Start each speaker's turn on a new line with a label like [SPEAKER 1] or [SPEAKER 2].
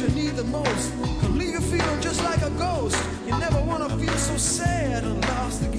[SPEAKER 1] you need the most. Can leave you feeling just like a ghost. You never wanna feel so sad and lost again.